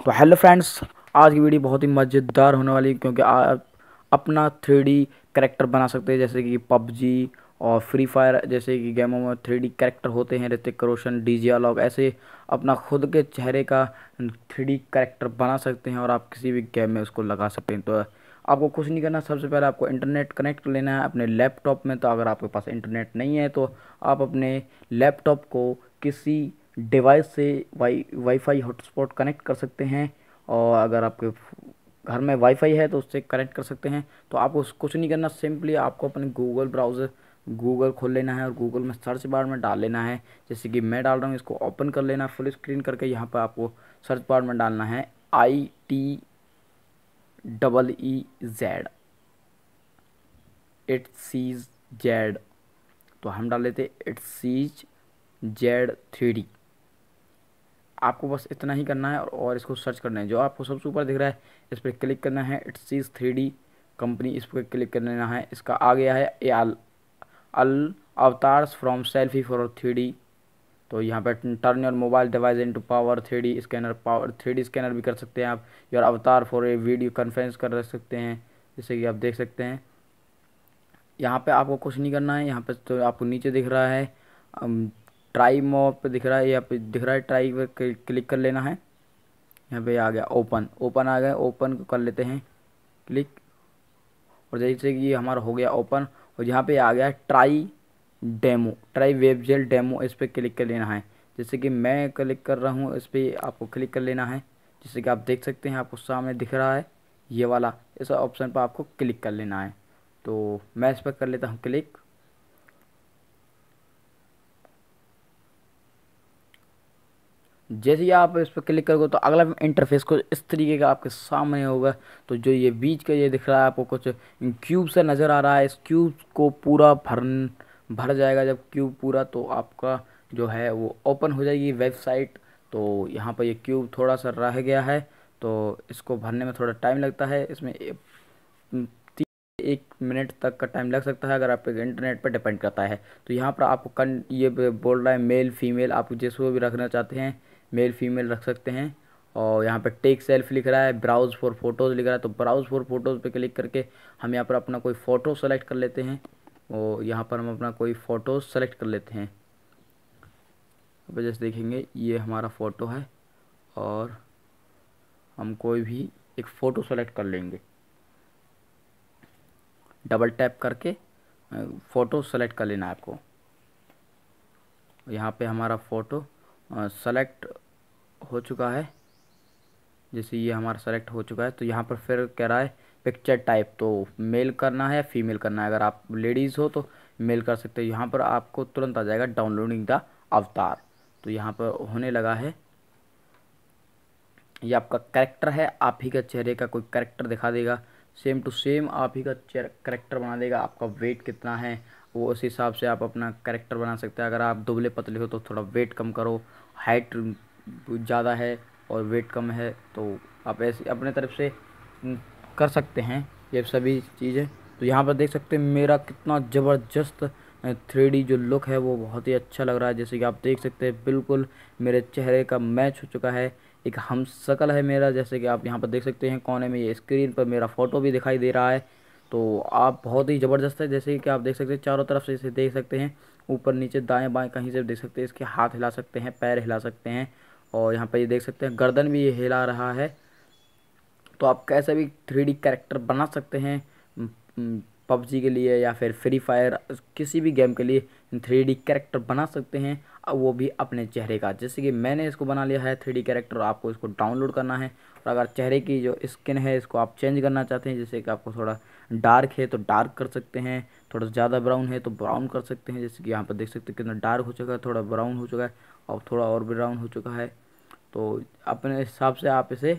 तो hello friends, आज की वीडियो बहुत ही मज़ेदार होने वाली है क्योंकि आप अपना 3D कैरेक्टर बना सकते हैं। जैसे कि पबजी और फ्री फायर जैसे कि गेमों में 3D कैरेक्टर होते हैं। ऋतिक रोशन, डीजे अलॉग ऐसे अपना खुद के चेहरे का 3D कैरेक्टर बना सकते हैं और आप किसी भी गेम में उसको लगा सकते हैं। तो आपको कुछ नहीं करना, सबसे पहले आपको इंटरनेट कनेक्ट कर लेना है अपने लैपटॉप में। तो अगर आपके पास इंटरनेट नहीं है तो आप अपने लैपटॉप को किसी डिवाइस से वाईफाई हॉटस्पॉट कनेक्ट कर सकते हैं। और अगर आपके घर में वाईफाई है तो उससे कनेक्ट कर सकते हैं। तो आपको कुछ नहीं करना, सिंपली आपको अपने गूगल ब्राउज़र गूगल खोल लेना है और गूगल में सर्च बार में डाल लेना है। जैसे कि मैं डाल रहा हूँ, इसको ओपन कर लेना फुल स्क्रीन करके। यहाँ पर आपको सर्च बार में डालना है ITEEZ, इट सीज जेड। तो हम डाल लेते इट सीज जेड 3D। आपको बस इतना ही करना है और इसको सर्च करना है। जो आपको सबसे ऊपर दिख रहा है इस पर क्लिक करना है, इट सीज 3D कंपनी, इस पर क्लिक कर लेना है। इसका आ गया है AI avatars from selfie for 3D। तो यहाँ पर turn your mobile device into power 3D scanner, power 3D scanner भी कर सकते हैं आप। योर अवतार फॉर ए वीडियो कॉन्फ्रेंस कर सकते हैं, जैसे कि आप देख सकते हैं। यहाँ पे आपको कुछ नहीं करना है। यहाँ पे तो आपको नीचे दिख रहा है ट्राई मॉब पे दिख रहा है, यहाँ पे दिख रहा है ट्राई पे क्लिक कर लेना है। यहाँ पे आ गया ओपन, ओपन आ गया, ओपन कर लेते हैं क्लिक। और जैसे कि ये हमारा हो गया ओपन। और यहाँ पे आ गया try demo, try WebGL demo, इस पर क्लिक कर लेना है। जैसे कि मैं क्लिक कर रहा हूँ, इस पर आपको क्लिक कर लेना है। जैसे कि आप देख सकते हैं, आपको सामने दिख रहा है ये वाला, इस ऑप्शन पर आपको क्लिक कर लेना है। तो मैं इस पर कर लेता हूँ क्लिक। जैसे ही आप इस पर क्लिक करोगे तो अगला इंटरफेस कुछ इस तरीके का आपके सामने होगा। तो जो ये बीच का ये दिख रहा है आपको कुछ क्यूब से नज़र आ रहा है, इस क्यूब को पूरा भर जाएगा। जब क्यूब पूरा तो आपका जो है वो ओपन हो जाएगी वेबसाइट। तो यहाँ पर ये क्यूब थोड़ा सा रह गया है, तो इसको भरने में थोड़ा टाइम लगता है। इसमें 1 मिनट तक का टाइम लग सकता है, अगर आपके इंटरनेट पर डिपेंड करता है। तो यहाँ पर आपको ये बोल रहा है मेल फीमेल, आप जिसको भी रखना चाहते हैं मेल फीमेल रख सकते हैं। और यहाँ पर टेक सेल्फ लिख रहा है, ब्राउज़ फॉर फोटोज़ लिख रहा है। तो ब्राउज़ फॉर फोटोज़ पे क्लिक करके हम यहाँ पर अपना कोई फ़ोटो सेलेक्ट कर लेते हैं। और यहाँ पर हम अपना कोई फ़ोटो सेलेक्ट कर लेते हैं। अब जैसे देखेंगे ये हमारा फ़ोटो है और हम कोई भी एक फ़ोटो सेलेक्ट कर लेंगे। डबल टैप करके फ़ोटो सेलेक्ट कर लेना है आपको। यहाँ पे हमारा फ़ोटो सेलेक्ट हो चुका है। जैसे ये हमारा सेलेक्ट हो चुका है तो यहाँ पर फिर कह रहा है पिक्चर टाइप, तो मेल करना है या फीमेल करना है। अगर आप लेडीज़ हो तो मेल कर सकते हो। यहाँ पर आपको तुरंत आ जाएगा डाउनलोडिंग द अवतार। तो यहाँ पर होने लगा है, ये आपका कैरेक्टर है, आप ही का चेहरे का कोई कैरेक्टर दिखा देगा। सेम टू सेम आप ही का कैरेक्टर बना देगा। आपका वेट कितना है वो उस हिसाब से आप अपना कैरेक्टर बना सकते हैं। अगर आप दुबले पतले हो तो थोड़ा वेट कम करो, हाइट ज़्यादा है और वेट कम है तो आप ऐसे अपने तरफ से कर सकते हैं ये सभी चीज़ें। तो यहाँ पर देख सकते हैं मेरा कितना ज़बरदस्त 3D जो लुक है वो बहुत ही अच्छा लग रहा है। जैसे कि आप देख सकते हैं बिल्कुल मेरे चेहरे का मैच हो चुका है, एक हम शक्ल है मेरा। जैसे कि आप यहाँ पर देख सकते हैं कोने में ये स्क्रीन पर मेरा फ़ोटो भी दिखाई दे रहा है। तो आप बहुत ही ज़बरदस्त है। जैसे कि आप देख सकते हैं चारों तरफ से इसे देख सकते हैं, ऊपर नीचे दाएं बाएं कहीं से देख सकते हैं। इसके हाथ हिला सकते हैं, पैर हिला सकते हैं और यहाँ पर ये देख सकते हैं गर्दन भी ये हिला रहा है। तो आप कैसे भी 3D कैरेक्टर बना सकते हैं पबजी के लिए या फिर फ्री फायर, किसी भी गेम के लिए 3D कैरेक्टर बना सकते हैं, वो भी अपने चेहरे का। जैसे कि मैंने इसको बना लिया है 3D कैरेक्टर, आपको इसको डाउनलोड करना है। और अगर चेहरे की जो स्किन है इसको आप चेंज करना चाहते हैं, जैसे कि आपको थोड़ा डार्क है तो डार्क कर सकते हैं, थोड़ा ज़्यादा ब्राउन है तो ब्राउन कर सकते हैं। जैसे कि यहाँ पर देख सकते हैं कितना डार्क हो चुका है, थोड़ा ब्राउन हो चुका है और थोड़ा और ब्राउन हो चुका है। तो अपने हिसाब से आप इसे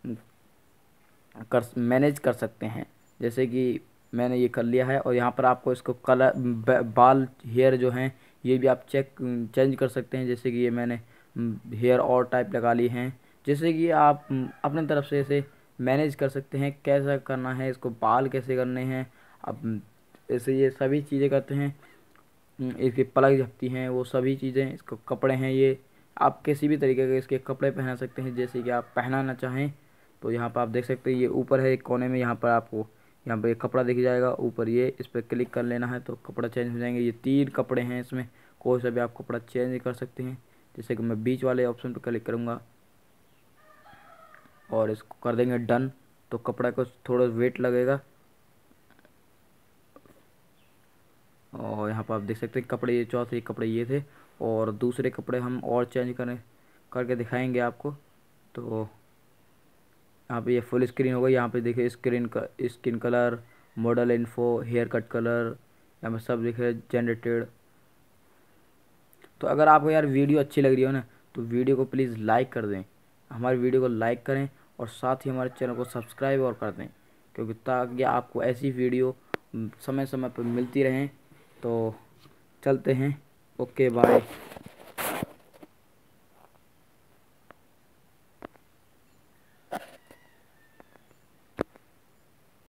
मैनेज कर सकते हैं। जैसे कि मैंने ये कर लिया है और यहाँ पर आपको इसको कलर बाल हेयर जो हैं ये भी आप चेंज कर सकते हैं। जैसे कि ये मैंने हेयर और टाइप लगा ली हैं। जैसे कि आप अपने तरफ से इसे मैनेज कर सकते हैं, कैसा करना है इसको, बाल कैसे करने हैं। अब ऐसे ये सभी चीज़ें करते हैं, इसकी पलक झपती हैं वो सभी चीज़ें, इसको कपड़े हैं ये आप किसी भी तरीके के इसके कपड़े पहना सकते हैं, जैसे कि आप पहनाना चाहें। तो यहाँ पर आप देख सकते हैं ये ऊपर है एक कोने में, यहाँ पर आपको यहाँ पर एक कपड़ा दिख जाएगा ऊपर, ये इस पर क्लिक कर लेना है तो कपड़ा चेंज हो जाएंगे। ये 3 कपड़े हैं, इसमें कोई सा भी आप कपड़ा चेंज कर सकते हैं। जैसे कि मैं बीच वाले ऑप्शन पर क्लिक करूँगा और इसको कर देंगे डन, तो कपड़ा को थोड़ा वेट लगेगा। और यहाँ पर आप देख सकते हैं कपड़े, ये चौथे कपड़े ये थे, और दूसरे कपड़े हम और चेंज करके दिखाएंगे आपको। तो यहाँ पे ये फुल स्क्रीन होगा, यहाँ पे देखिए skin colour, model info, haircut colour, यहाँ पे सब दिखे जनरेटेड। तो अगर आपको यार वीडियो अच्छी लग रही हो ना, तो वीडियो को प्लीज़ लाइक कर दें, हमारी वीडियो को लाइक करें और साथ ही हमारे चैनल को सब्सक्राइब और कर दें, क्योंकि ताकि आपको ऐसी वीडियो समय समय पर मिलती रहें। तो चलते हैं, ओके बाय।